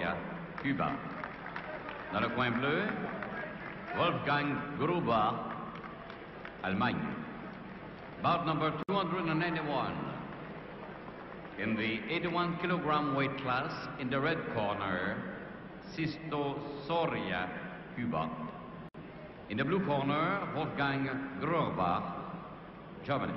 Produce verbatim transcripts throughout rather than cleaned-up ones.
Soria, Cuba. Dans le coin bleu, Wolfgang Gruber, Allemagne. Bout number two hundred ninety-one. In the eighty-one kilogram weight class, in the red corner, Sisto Soria, Cuba. In the blue corner, Wolfgang Gruber, Germany.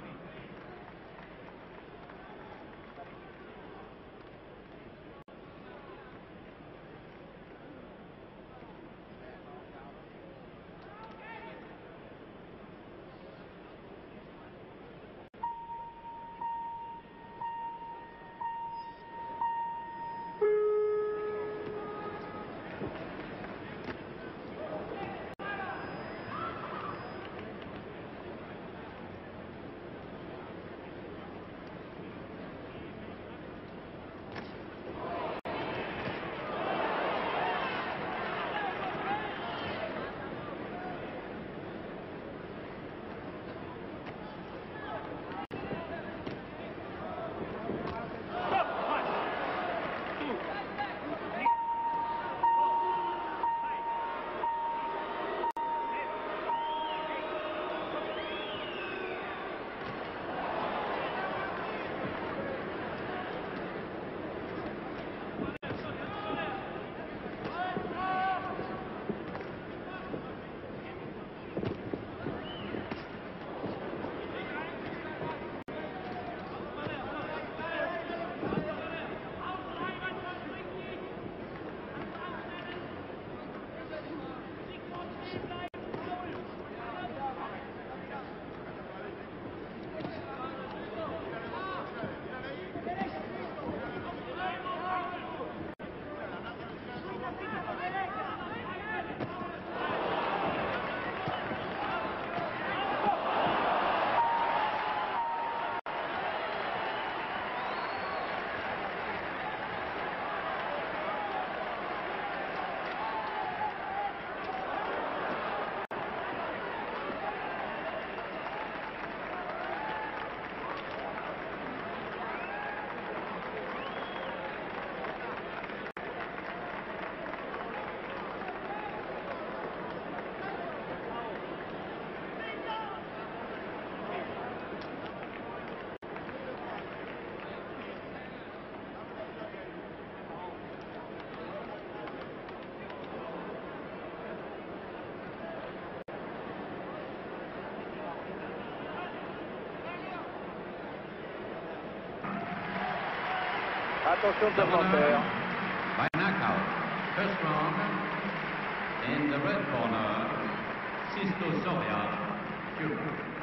Attention supplémentaire. By knockout, first round, in the red corner, Sisto Soria, Cuba.